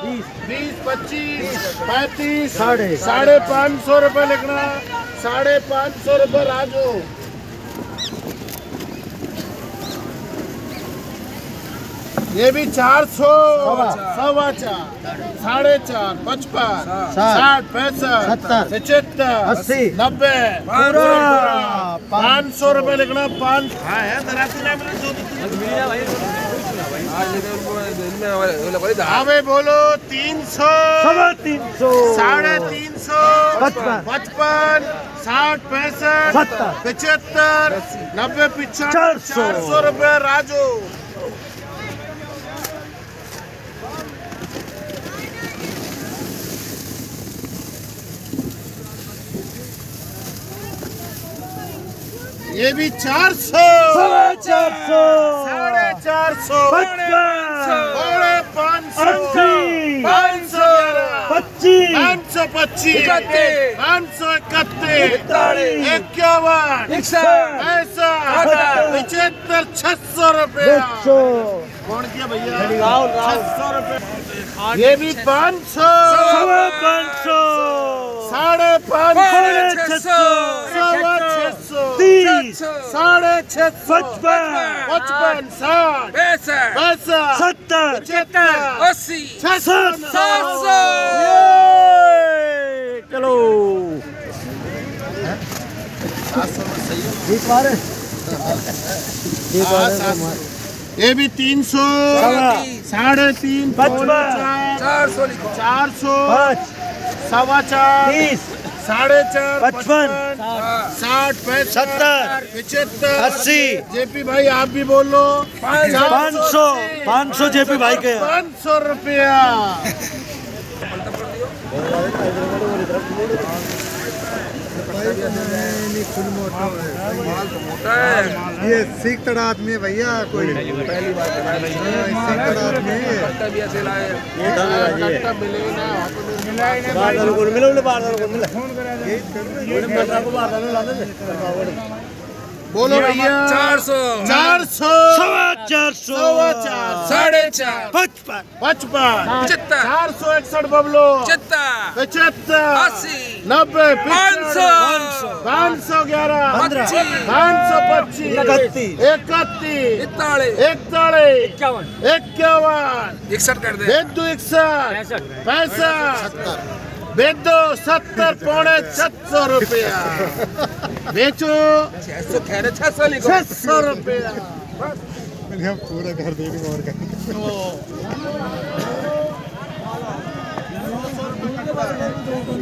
20, 25, 35, 550 रुपए लिखना। 550 रुपए राजू। ये भी 400, 4.25, 4.5, 55, 60, 65, 75, 80, 90, 500 रुपए लिखना। 5 हाँ बोलो। 300, 350, 350, 55, 60, 65, 75, 90, 95, 400 रुपए राजू। ये भी 400, 450, 500, 525, 531, 51, 75, 600 रुपया। कौन किया भैया? 600 रुपए। ये भी 500, 550, 600, 650, 55, 60, 70, 80, 700। चलो ये भी 300, 350, 400, 4.25, 4.5, 55, 60, 70, 75, 80। जेपी भाई आप भी बोल लो। 500 जेपी भाई के 500 रुपया। ये सीख तड़ा आदमी है भैया। कोई पहली बात सीख तड़ा आदमी है। बोलो भैया। 400, 400, 4.5, 55, 461 बबलो, 75, 90, 511, 525, 31, 51, 61 बेचो 70, 650 रुपया बेचो। 600 रुपया पूरा घर दे दूंगा और क्या।